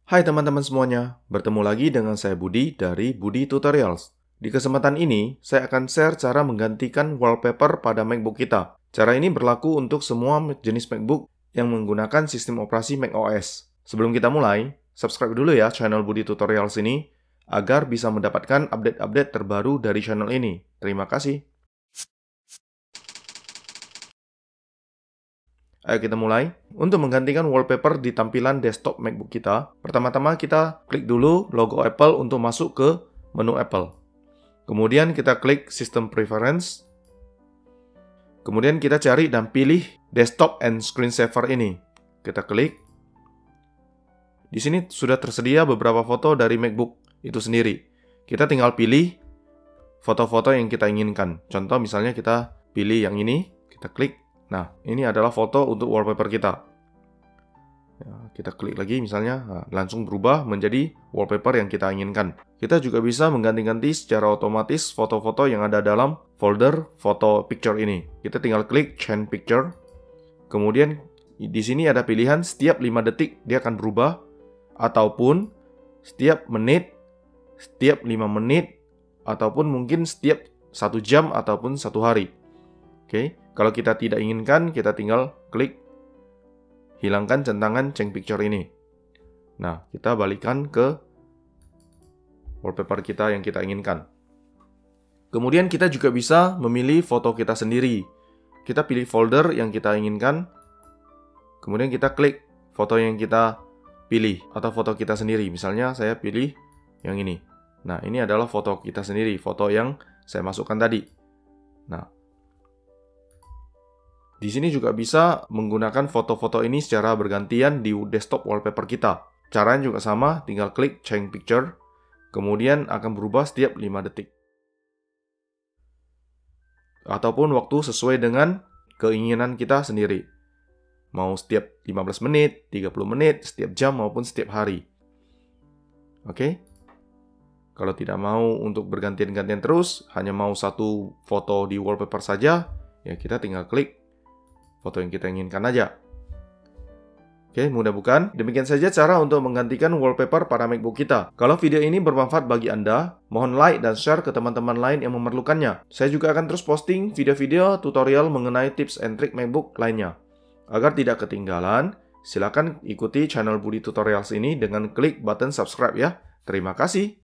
Hai teman-teman semuanya, bertemu lagi dengan saya Budi dari Budi Tutorials. Di kesempatan ini, saya akan share cara menggantikan wallpaper pada MacBook kita. Cara ini berlaku untuk semua jenis MacBook yang menggunakan sistem operasi macOS. Sebelum kita mulai, subscribe dulu ya channel Budi Tutorials ini, agar bisa mendapatkan update-update terbaru dari channel ini. Terima kasih. Ayo kita mulai. Untuk menggantikan wallpaper di tampilan desktop MacBook kita, pertama-tama kita klik dulu logo Apple untuk masuk ke menu Apple. Kemudian kita klik System Preference. Kemudian kita cari dan pilih Desktop and Screensaver ini. Kita klik. Di sini sudah tersedia beberapa foto dari MacBook itu sendiri. Kita tinggal pilih foto-foto yang kita inginkan. Contoh misalnya kita pilih yang ini, kita klik. Nah, ini adalah foto untuk wallpaper kita. Ya, kita klik lagi misalnya, langsung berubah menjadi wallpaper yang kita inginkan. Kita juga bisa mengganti-ganti secara otomatis foto-foto yang ada dalam folder foto picture ini. Kita tinggal klik Change Picture. Kemudian di sini ada pilihan setiap 5 detik dia akan berubah, ataupun setiap menit, setiap 5 menit, ataupun mungkin setiap 1 jam ataupun 1 hari. Oke, kalau kita tidak inginkan, kita tinggal klik hilangkan centangan Change Picture ini. Nah, kita balikan ke wallpaper kita yang kita inginkan. Kemudian kita juga bisa memilih foto kita sendiri. Kita pilih folder yang kita inginkan, kemudian kita klik foto yang kita pilih atau foto kita sendiri. Misalnya saya pilih yang ini. Nah, ini adalah foto kita sendiri, foto yang saya masukkan tadi. Nah, di sini juga bisa menggunakan foto-foto ini secara bergantian di desktop wallpaper kita. Caranya juga sama, tinggal klik Change Picture, kemudian akan berubah setiap 5 detik. Ataupun waktu sesuai dengan keinginan kita sendiri. Mau setiap 15 menit, 30 menit, setiap jam maupun setiap hari. Oke? Kalau tidak mau untuk bergantian-gantian terus, hanya mau satu foto di wallpaper saja, ya kita tinggal klik foto yang kita inginkan aja. Oke, mudah bukan? Demikian saja cara untuk menggantikan wallpaper pada MacBook kita. Kalau video ini bermanfaat bagi Anda, mohon like dan share ke teman-teman lain yang memerlukannya. Saya juga akan terus posting video-video tutorial mengenai tips and trik MacBook lainnya. Agar tidak ketinggalan, silakan ikuti channel Budi Tutorials ini dengan klik button subscribe ya. Terima kasih.